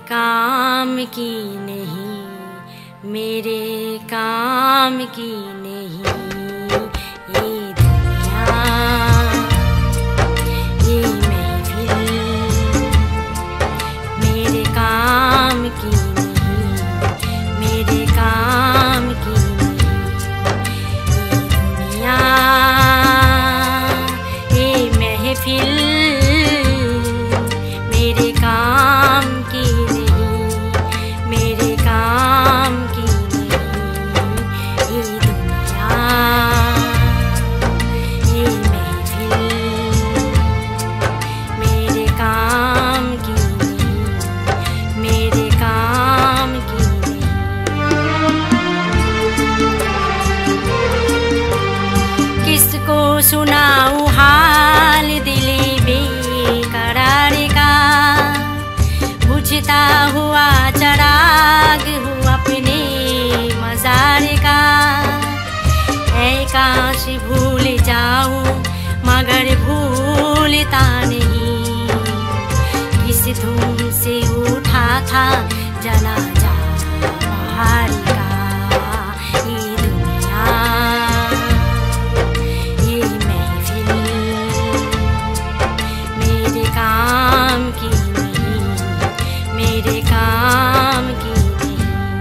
काम की नहीं, मेरे काम की नहीं। ये दुनिया, ये महफिल मेरे काम की नहीं, मेरे काम की नहीं। ये दुनिया, ये महफिल मेरे काम की नहीं, मेरे काम की नहीं। ये दुनिया, ये महफिल मेरे काम की नहीं, मेरे काम की नहीं। किसको सुनाऊं हाल दिले बेकरार का, बुझता हुआ चराग हूँ अपने मज़ार का। ऐ काश भूल जाऊं मगर भूलता नहीं, किस धूम से उठा था जनाजा बहार का। ये दुनिया, ये महफिल मेरे काम की नहीं, मेरे काम की नहीं।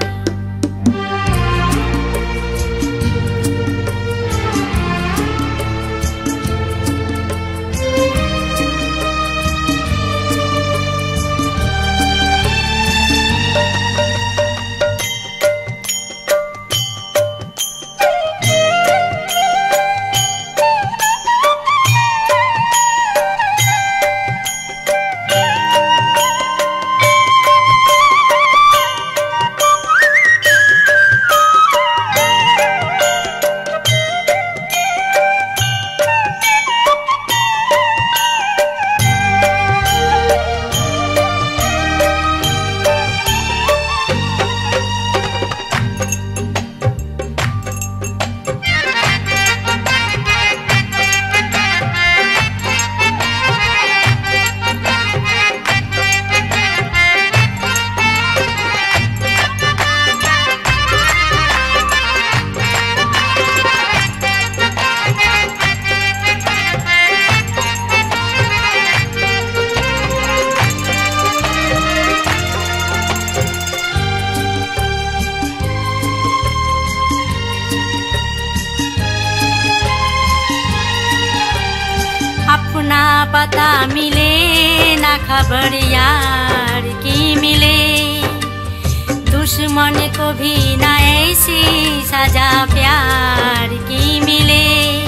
अपना पता मिले ना खबर यार की मिले, दुश्मन को भी ना ऐसी सजा प्यार की मिले।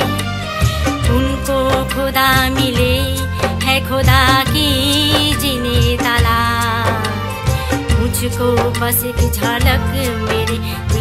उनको खुदा मिले है खुदा की जिन्हें तलाश, मुझको बस एक झलक मेरे